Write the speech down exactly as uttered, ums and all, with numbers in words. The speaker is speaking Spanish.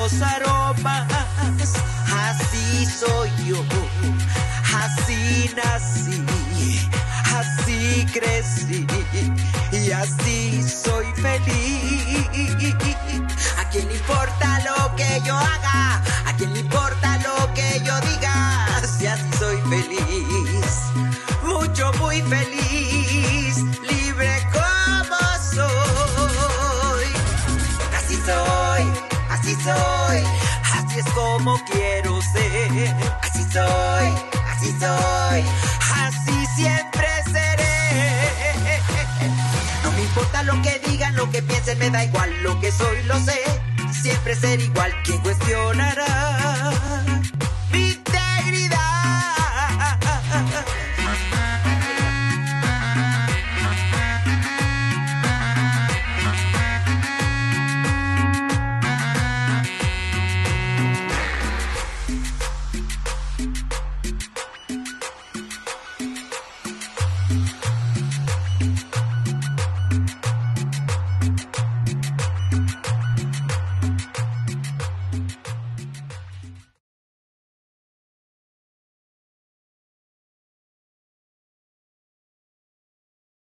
los aromas. Así soy yo, así nací, así crecí y así soy feliz. ¿A quién le importa lo que yo haga? ¿A quién le importa lo que yo diga? Si así soy feliz, mucho, muy feliz, libre como soy. Así soy, así soy, así es como quiero ser. Así soy, así soy, así siempre seré. No me importa lo que digan, lo que piensen, me da igual. Lo que soy lo sé, siempre ser igual.